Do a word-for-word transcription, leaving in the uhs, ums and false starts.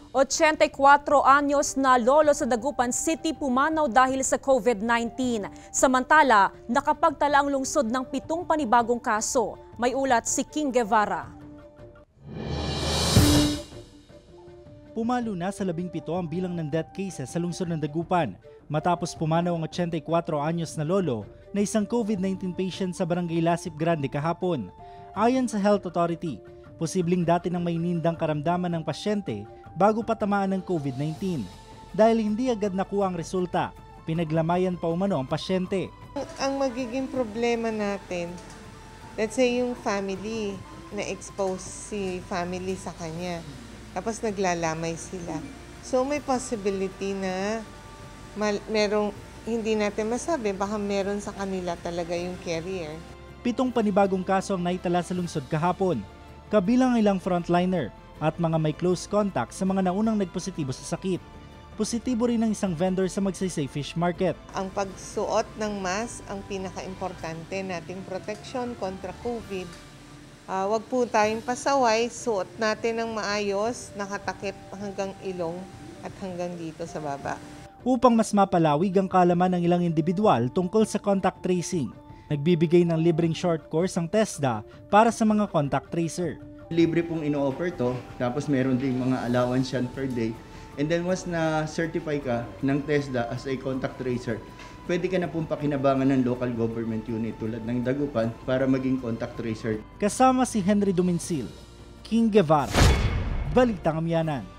eighty-four anyos na lolo sa Dagupan City pumanaw dahil sa COVID nineteen. Samantala, nakapagtala ang lungsod ng pitong panibagong kaso. May ulat si King Guevara. Pumalo na sa labing pito ang bilang ng death cases sa lungsod ng Dagupan matapos pumanaw ang eighty-four anyos na lolo na isang COVID nineteen patient sa barangay Lasip Grande kahapon. Ayon sa Health Authority, posibleng dati nang may inindang karamdaman ng pasyente bago patamaan ng COVID nineteen. Dahil hindi agad nakuha ang resulta, pinaglamayan pa umano ang pasyente. Ang magiging problema natin, let's say yung family, na-expose si family sa kanya. Tapos naglalamay sila. So may possibility na mal- merong hindi natin masabi, baka meron sa kanila talaga yung carrier. Pitong panibagong kaso ang naitala sa lungsod kahapon, kabilang ilang frontliner at mga may close contact sa mga naunang nagpositibo sa sakit. Positibo rin ang isang vendor sa Magsaysay Fish Market. Ang pagsuot ng mask ang pinaka-importante nating protection kontra COVID. Uh, wag po tayong pasaway, suot natin ng maayos, nakatakip hanggang ilong at hanggang dito sa baba. Upang mas mapalawig ang kaalaman ng ilang individual tungkol sa contact tracing, nagbibigay ng libreng short course ang TESDA para sa mga contact tracer. Libre pong ino-offer to, tapos meron ding mga allowance yan per day. And then once na-certify ka ng TESDA as a contact tracer, pwede ka na pong pakinabangan ng local government unit tulad ng Dagupan para maging contact tracer. Kasama si Henry Duminsil, King Guevara, Balitang Amianan.